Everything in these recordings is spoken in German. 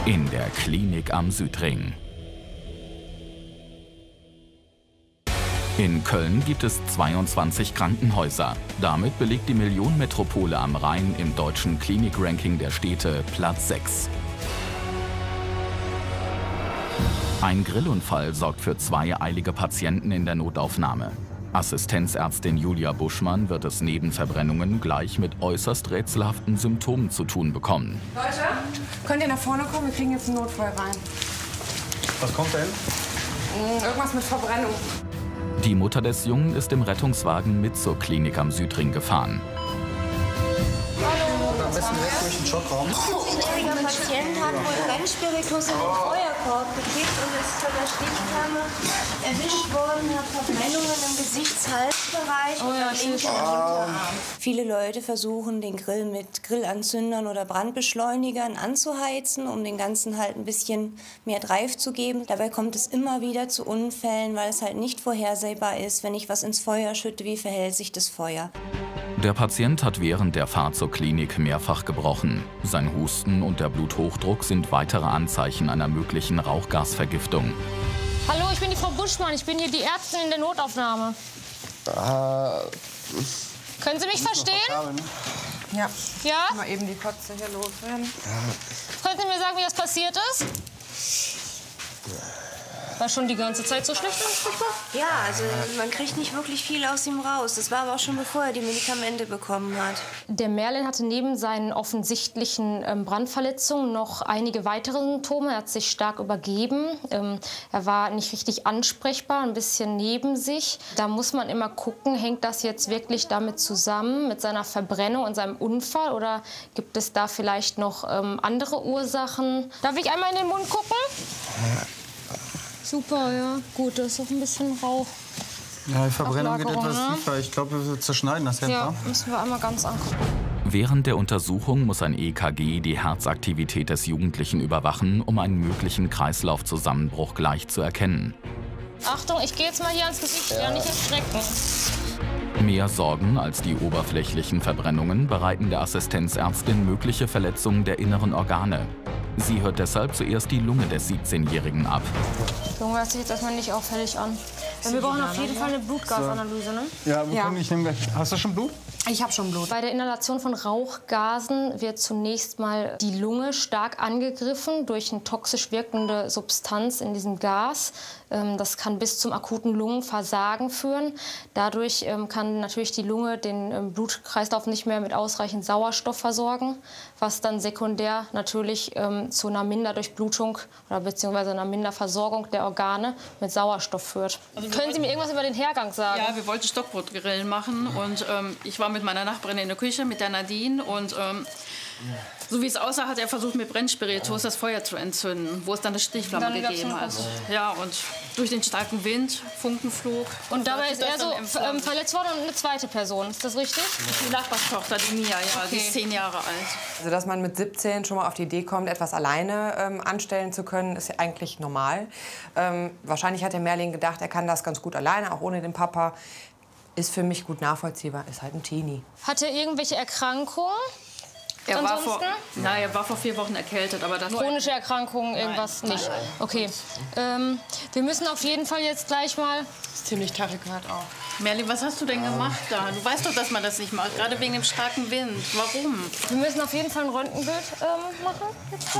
In der Klinik am Südring. In Köln gibt es 22 Krankenhäuser. Damit belegt die Millionenmetropole am Rhein im deutschen Klinikranking der Städte Platz 6. Ein Grillunfall sorgt für 2 eilige Patienten in der Notaufnahme. Assistenzärztin Julia Buschmann wird es neben Verbrennungen gleich mit äußerst rätselhaften Symptomen zu tun bekommen. Leute, könnt ihr nach vorne kommen? Wir kriegen jetzt einen Notfall rein. Was kommt denn? Irgendwas mit Verbrennung. Die Mutter des Jungen ist im Rettungswagen mit zur Klinik am Südring gefahren. Am besten weg durch den Schockraum. Der Patient hat wohl Brennspiritus in den Feuerkorb gekippt und ist von der Stichflamme erwischt worden, hat Verbrennungen im Gesichts-Halsbereich und am linken Unterarm. Viele Leute versuchen, den Grill mit Grillanzündern oder Brandbeschleunigern anzuheizen, um den Ganzen halt ein bisschen mehr Drive zu geben. Dabei kommt es immer wieder zu Unfällen, weil es halt nicht vorhersehbar ist, wenn ich was ins Feuer schütte, wie verhält sich das Feuer. Der Patient hat während der Fahrt zur Klinik mehrfach gebrochen. Sein Husten und der Bluthochdruck sind weitere Anzeichen einer möglichen Rauchgasvergiftung. Hallo, ich bin die Frau Buschmann. Ich bin hier die Ärztin in der Notaufnahme. Können Sie mich verstehen? Ja. Ja? Mal eben die Kotze hier loswerden. Können Sie mir sagen, wie das passiert ist? War schon die ganze Zeit so schlecht? Ja, also man kriegt nicht wirklich viel aus ihm raus. Das war aber auch schon bevor er die Medikamente bekommen hat. Der Merlin hatte neben seinen offensichtlichen Brandverletzungen noch einige weitere Symptome. Er hat sich stark übergeben. Er war nicht richtig ansprechbar, ein bisschen neben sich. Da muss man immer gucken, hängt das jetzt wirklich damit zusammen, mit seiner Verbrennung und seinem Unfall? Oder gibt es da vielleicht noch andere Ursachen? Darf ich einmal in den Mund gucken? Super, ja. Gut, da ist auch ein bisschen Rauch. Ja, die Verbrennung geht etwas ne? tiefer. Ich glaube, wir zerschneiden das jetzt. Ja, müssen wir einmal ganz angucken. Während der Untersuchung muss ein EKG die Herzaktivität des Jugendlichen überwachen, um einen möglichen Kreislaufzusammenbruch gleich zu erkennen. Achtung, ich gehe jetzt mal hier ans Gesicht. Ja, nicht erschrecken. Mehr Sorgen als die oberflächlichen Verbrennungen bereiten der Assistenzärztin mögliche Verletzungen der inneren Organe. Sie hört deshalb zuerst die Lunge des 17-Jährigen ab. Junge, hört sich jetzt erstmal nicht auffällig an. Wir brauchen auf jeden Fall eine Blutgasanalyse, ne? Ja, ich nehme weg. Hast du schon Blut? Ich habe schon Blut. Bei der Inhalation von Rauchgasen wird zunächst mal die Lunge stark angegriffen durch eine toxisch wirkende Substanz in diesem Gas. Das kann bis zum akuten Lungenversagen führen. Dadurch kann natürlich die Lunge den Blutkreislauf nicht mehr mit ausreichend Sauerstoff versorgen, was dann sekundär natürlich zu einer Minderdurchblutung oder beziehungsweise einer Minderversorgung der Organe mit Sauerstoff führt. Also Können Sie mir irgendwas über den Hergang sagen? Ja, wir wollten Stockbrotgrillen machen und ich war mit meiner Nachbarin in der Küche, mit der Nadine und so wie es aussah, hat er versucht mit Brennspiritus das Feuer zu entzünden, wo es dann eine Stichflamme gegeben hat. Ja, und durch den starken Wind, Funkenflug. Und dabei ist er so verletzt worden und eine zweite Person, ist das richtig? Die Nachbarstochter, die Mia, ja, die ist 10 Jahre alt. Also, dass man mit 17 schon mal auf die Idee kommt, etwas alleine anstellen zu können, ist ja eigentlich normal. Wahrscheinlich hat der Merlin gedacht, er kann das ganz gut alleine, auch ohne den Papa. Ist für mich gut nachvollziehbar, ist halt ein Teenie. Hat er irgendwelche Erkrankungen? Er war vor 4 Wochen erkältet, aber das chronische Erkrankungen, irgendwas nicht. Okay. Wir müssen auf jeden Fall jetzt gleich mal. Ist ziemlich Tachykard auch. Merlin, was hast du denn gemacht da? Du weißt doch, dass man das nicht macht, gerade wegen dem starken Wind. Warum? Wir müssen auf jeden Fall ein Röntgenbild machen.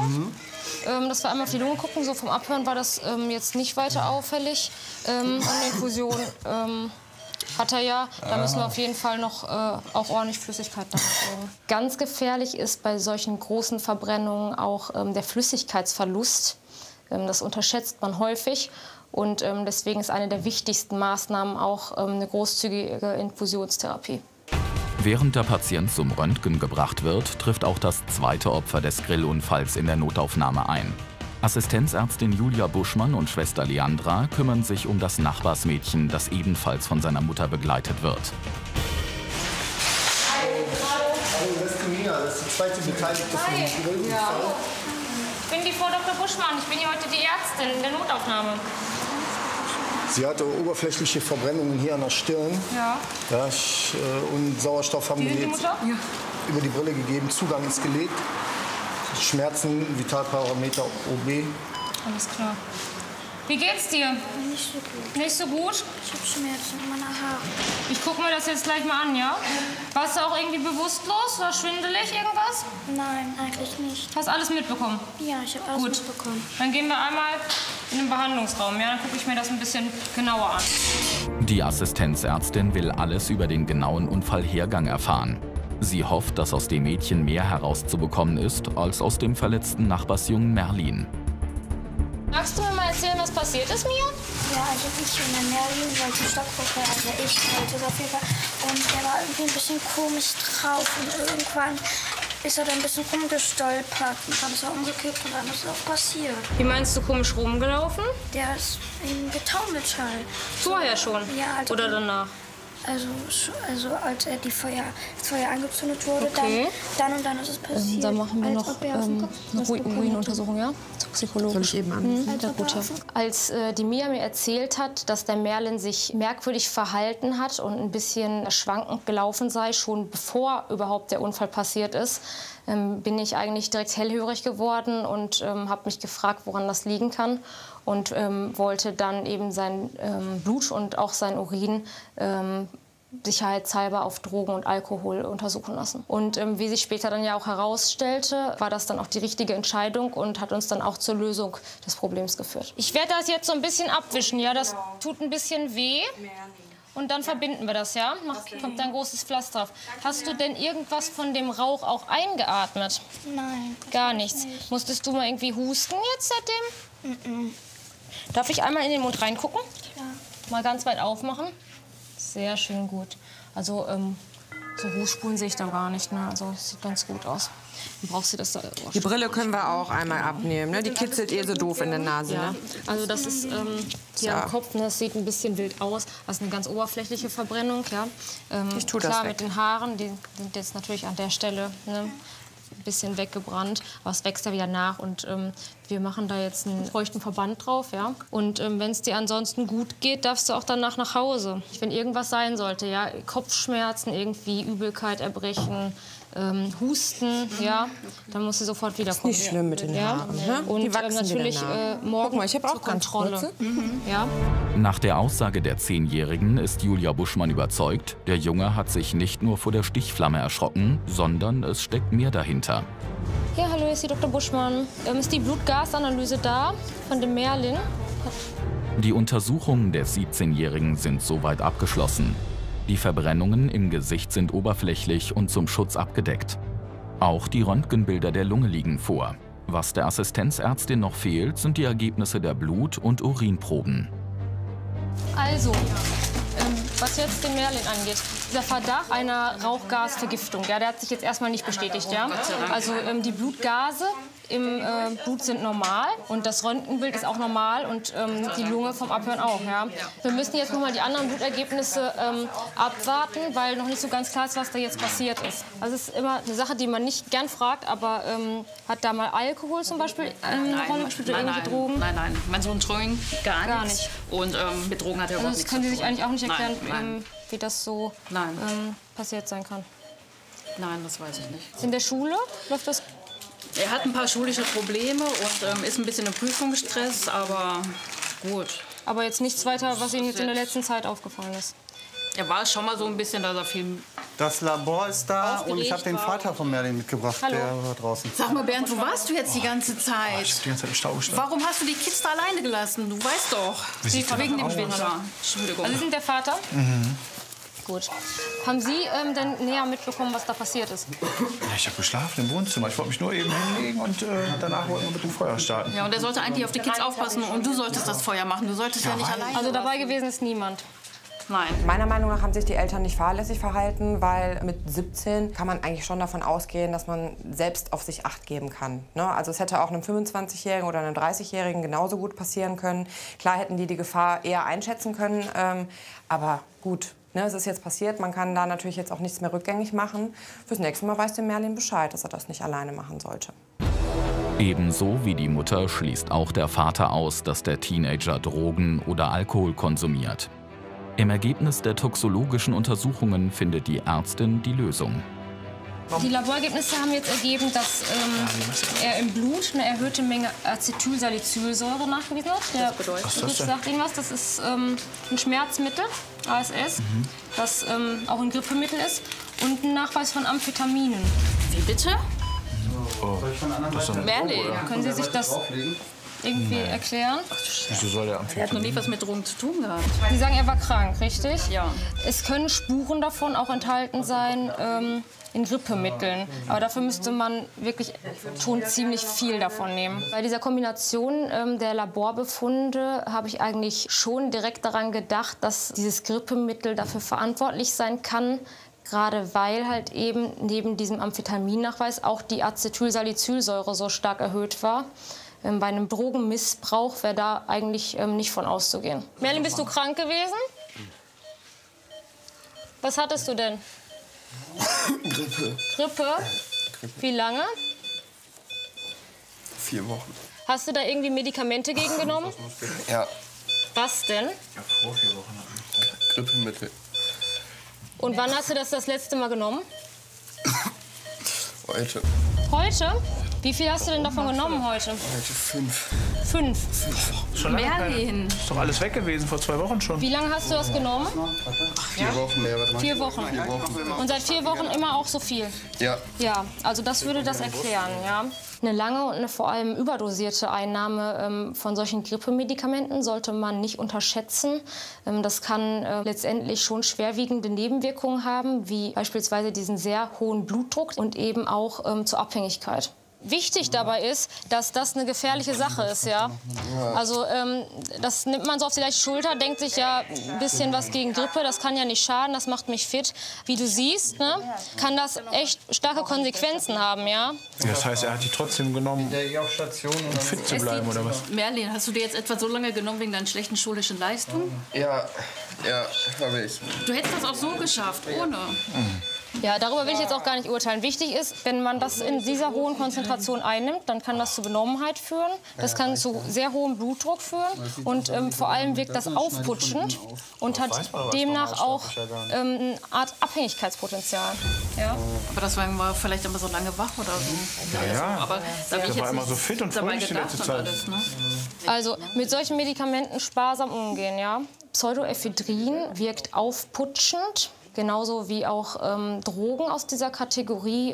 Jetzt dass wir einmal auf die Lunge gucken. So vom Abhören war das jetzt nicht weiter auffällig. Und Infusion hat er ja. Da müssen wir auf jeden Fall noch auch ordentlich Flüssigkeit nachgeben. Ganz gefährlich ist bei solchen großen Verbrennungen auch der Flüssigkeitsverlust. Das unterschätzt man häufig. Und deswegen ist eine der wichtigsten Maßnahmen auch eine großzügige Infusionstherapie. Während der Patient zum Röntgen gebracht wird, trifft auch das zweite Opfer des Grillunfalls in der Notaufnahme ein. Assistenzärztin Julia Buschmann und Schwester Leandra kümmern sich um das Nachbarsmädchen, das ebenfalls von seiner Mutter begleitet wird. Hallo, das ist Mia, das ist die zweite Beteiligte von dem Grillunfall. Ich bin die Frau Dr. Buschmann. Ich bin hier heute die Ärztin in der Notaufnahme. Sie hatte oberflächliche Verbrennungen hier an der Stirn. Ja. Und Sauerstoff haben wir jetzt Mutter? über die Brille gegeben. Zugang ist gelegt. Schmerzen, Vitalparameter OB. Alles klar. Wie geht's dir? Nicht so gut. Nicht so gut? Ich habe Schmerzen in meiner Haare. Ich gucke mir das jetzt gleich mal an, ja? Warst du auch irgendwie bewusstlos oder schwindelig, irgendwas? Nein, eigentlich nicht. Hast alles mitbekommen? Ja, ich habe alles Gut. mitbekommen. Dann gehen wir einmal in den Behandlungsraum, ja? Dann gucke ich mir das ein bisschen genauer an. Die Assistenzärztin will alles über den genauen Unfallhergang erfahren. Sie hofft, dass aus dem Mädchen mehr herauszubekommen ist, als aus dem verletzten Nachbarsjungen Merlin. Magst du mir mal erzählen, was passiert ist, Mia? Ja, also ich und der Merlin wollten Stockwoche, also ich wollte es auf jeden Fall. Und der war irgendwie ein bisschen komisch drauf und irgendwann ist er dann ein bisschen rumgestolpert und dann ist er umgekippt und dann ist es auch passiert. Wie meinst du, komisch rumgelaufen? Der ist eben getaumelt halt. Vorher schon? Ja, also Oder danach? Also als er das Feuer angezündet wurde, Okay. dann ist es passiert. Dann machen wir Als noch ob er auf den Kopf was bekommen Urinuntersuchung, ja? Toxikologisch. Soll ich eben an? Ja, gut, ja. Als die Mia mir erzählt hat, dass der Merlin sich merkwürdig verhalten hat und ein bisschen schwankend gelaufen sei, schon bevor überhaupt der Unfall passiert ist, bin ich eigentlich direkt hellhörig geworden und habe mich gefragt, woran das liegen kann. Und wollte dann eben sein Blut und auch sein Urin sicherheitshalber auf Drogen und Alkohol untersuchen lassen. Und wie sich später dann ja auch herausstellte, war das dann auch die richtige Entscheidung und hat uns dann auch zur Lösung des Problems geführt. Ich werde das jetzt so ein bisschen abwischen, ja, das tut ein bisschen weh. Und dann verbinden wir das, ja? Kommt da ein großes Pflaster drauf. Hast du denn irgendwas von dem Rauch auch eingeatmet? Nein. Gar nichts. Musstest du mal irgendwie husten jetzt seitdem? Darf ich einmal in den Mund reingucken? Ja. Mal ganz weit aufmachen. Sehr schön gut. Also so Rußspuren sehe ich da gar nicht. Ne? Also es sieht ganz gut aus. Dann brauchst du das da. Die Brille können wir auch einmal abnehmen. Ne? Die kitzelt so doof in der Nase. Ja, Ne? also das ist hier am Kopf, ne, das sieht ein bisschen wild aus. Das ist eine ganz oberflächliche Verbrennung. Ja. Ich tue das klar, weg. mit den Haaren, die sind jetzt natürlich an der Stelle ein bisschen weggebrannt, aber es wächst ja wieder nach und wir machen da jetzt einen feuchten Verband drauf, ja. Und wenn es dir ansonsten gut geht, darfst du auch danach nach Hause. Wenn irgendwas sein sollte, ja, Kopfschmerzen, irgendwie Übelkeit, Erbrechen, Husten, ja, dann musst du sofort wiederkommen. Nicht schlimm mit den Haaren. Ne? Und Die wachsen natürlich wieder nach. morgen Guck mal, ich habe zur auch ganz Kontrolle. kurze. Ja. Nach der Aussage der 10-Jährigen ist Julia Buschmann überzeugt, der Junge hat sich nicht nur vor der Stichflamme erschrocken, sondern es steckt mehr dahinter. Ja, hallo, hier ist die Dr. Buschmann. Ist die Blutgasanalyse da von dem Merlin? Die Untersuchungen des 17-Jährigen sind soweit abgeschlossen. Die Verbrennungen im Gesicht sind oberflächlich und zum Schutz abgedeckt. Auch die Röntgenbilder der Lunge liegen vor. Was der Assistenzärztin noch fehlt, sind die Ergebnisse der Blut- und Urinproben. Also, was jetzt den Merlin angeht, dieser Verdacht einer Rauchgasvergiftung, ja, der hat sich jetzt erstmal nicht bestätigt. Ja? Also die Blutgase im Blut sind normal und das Röntgenbild ist auch normal und die Lunge vom Abhören auch. Ja? Wir müssen jetzt noch mal die anderen Blutergebnisse abwarten, weil noch nicht so ganz klar ist, was da jetzt passiert ist. Also es ist immer eine Sache, die man nicht gern fragt, aber hat da mal Alkohol zum Beispiel eine Rolle gespielt oder irgendwelche Drogen? Nein. Mein Sohn trinkt gar nichts. Und mit Drogen hat er überhaupt Also das nichts können zu Sie tun. sich eigentlich auch nicht erklären, Nein. wie das so passiert sein kann. Nein, das weiß ich nicht. In der Schule läuft das? Er hat ein paar schulische Probleme und ist ein bisschen im Prüfungsstress, aber gut. Aber jetzt nichts weiter, was Ihnen jetzt in der letzten Zeit aufgefallen ist? Er war schon mal so ein bisschen, dass er viel... Das Labor ist da und ich habe den war. Vater von Merlin mitgebracht, Hallo. der war draußen. Sag mal, Bernd, wo warst du jetzt die ganze Ich Zeit? hab die ganze Zeit im Stau gestanden. Warum hast du die Kids da alleine gelassen? Du weißt doch. Wegen dem Winter. Entschuldigung. Also Sie sind der Vater? Gut. Haben Sie denn näher mitbekommen, was da passiert ist? Ja, ich habe geschlafen im Wohnzimmer. Ich wollte mich nur eben hinlegen und danach wollten wir mit dem Feuer starten. Ja, und er sollte eigentlich auf die Kids aufpassen und du solltest das Feuer machen. Du solltest ja nicht alleine. Also dabei gewesen ist niemand. Nein. Meiner Meinung nach haben sich die Eltern nicht fahrlässig verhalten, weil mit 17 kann man eigentlich schon davon ausgehen, dass man selbst auf sich Acht geben kann. Ne? Also es hätte auch einem 25-Jährigen oder einem 30-Jährigen genauso gut passieren können. Klar hätten die Gefahr eher einschätzen können, aber gut. Ne, es ist jetzt passiert, man kann da natürlich jetzt auch nichts mehr rückgängig machen. Fürs nächste Mal weiß der Merlin Bescheid, dass er das nicht alleine machen sollte. Ebenso wie die Mutter schließt auch der Vater aus, dass der Teenager Drogen oder Alkohol konsumiert. Im Ergebnis der toxologischen Untersuchungen findet die Ärztin die Lösung. Die Laborergebnisse haben jetzt ergeben, dass er im Blut eine erhöhte Menge Acetylsalicylsäure nachgewiesen hat. Der Begriff sagt Ihnen was. Das ist ein Schmerzmittel, ASS, das auch ein Grippemittel ist. Und ein Nachweis von Amphetaminen. Wie bitte? Merlin, können Sie sich das irgendwie erklären? Wieso soll der Er hat noch nie was mit Drogen zu tun gehabt. Sie sagen, er war krank, richtig? Ja. Es können Spuren davon auch enthalten sein in Grippemitteln. Aber dafür müsste man wirklich schon ziemlich viel davon nehmen. Bei dieser Kombination der Laborbefunde habe ich eigentlich schon direkt daran gedacht, dass dieses Grippemittel dafür verantwortlich sein kann, gerade weil halt eben neben diesem Amphetaminnachweis auch die Acetylsalicylsäure so stark erhöht war. Bei einem Drogenmissbrauch wäre da eigentlich nicht von auszugehen. Merlin, bist du krank gewesen? Was hattest du denn? Grippe? Wie lange? 4 Wochen. Hast du da irgendwie Medikamente gegen genommen? Ja. Was denn? Ja, vor 4 Wochen. Grippemittel. Und wann hast du das letzte Mal genommen? Heute. Heute? Wie viel hast du denn davon genommen heute? Heute 5. 5. Schon lange Merlin. Ist doch alles weg gewesen, vor 2 Wochen schon. Wie lange hast du das genommen? 4 Wochen mehr. Warte mal. 4 Wochen. 4 Wochen. Und seit 4 Wochen immer auch so viel? Ja. Ja, also das würde das erklären, ja. Eine lange und eine vor allem überdosierte Einnahme von solchen Grippemedikamenten sollte man nicht unterschätzen. Das kann letztendlich schon schwerwiegende Nebenwirkungen haben, wie beispielsweise diesen sehr hohen Blutdruck und eben auch zur Abhängigkeit. Wichtig dabei ist, dass das eine gefährliche Sache ist, ja. Also das nimmt man so auf die leichte Schulter, denkt sich ja ein bisschen was gegen Grippe, das kann ja nicht schaden, das macht mich fit. Wie du siehst, ne, kann das echt starke Konsequenzen haben, ja. Das heißt, er hat die trotzdem genommen, um fit zu bleiben, oder was? Merlin, hast du dir jetzt etwa so lange genommen wegen deinen schlechten schulischen Leistungen? Ja, habe ich. Du hättest das auch so geschafft, ohne. Ja, darüber will ich jetzt auch gar nicht urteilen. Wichtig ist, wenn man das in dieser hohen Konzentration einnimmt, dann kann das zu Benommenheit führen. Das kann zu sehr hohem Blutdruck führen und vor allem wirkt das aufputschend und hat demnach auch eine Art Abhängigkeitspotenzial. Ja? Aber das war vielleicht immer so lange wach oder so. Ja, Aber da bin ich der war jetzt immer so fit und dabei fröhlich die gedacht letzte und Zeit. alles, ne? Also mit solchen Medikamenten sparsam umgehen. Ja? Pseudoephedrin wirkt aufputschend. Genauso wie auch Drogen aus dieser Kategorie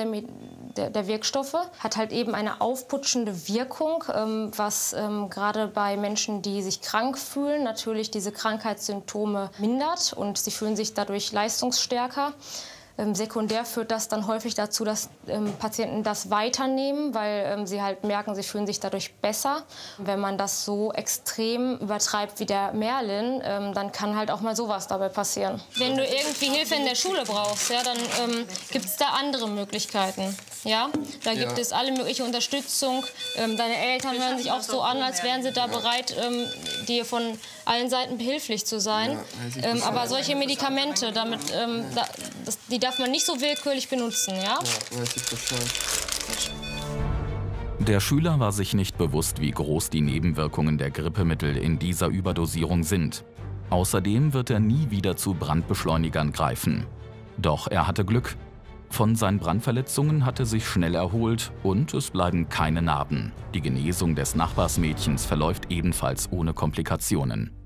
der Wirkstoffe. Hat halt eben eine aufputschende Wirkung, was gerade bei Menschen, die sich krank fühlen, natürlich diese Krankheitssymptome mindert und sie fühlen sich dadurch leistungsstärker. Sekundär führt das dann häufig dazu, dass Patienten das weiternehmen, weil sie halt merken, sie fühlen sich dadurch besser. Wenn man das so extrem übertreibt wie der Merlin, dann kann halt auch mal sowas dabei passieren. Wenn du irgendwie Hilfe in der Schule brauchst, ja, dann gibt es da andere Möglichkeiten. Ja? Da gibt es alle mögliche Unterstützung. Deine Eltern hören sich auch so an, als wären sie da bereit, dir von allen Seiten behilflich zu sein. Aber solche Medikamente, die darf man nicht so willkürlich benutzen, ja? Weiß ich Bescheid. Der Schüler war sich nicht bewusst, wie groß die Nebenwirkungen der Grippemittel in dieser Überdosierung sind. Außerdem wird er nie wieder zu Brandbeschleunigern greifen. Doch er hatte Glück. Von seinen Brandverletzungen hatte sich schnell erholt und es bleiben keine Narben. Die Genesung des Nachbarsmädchens verläuft ebenfalls ohne Komplikationen.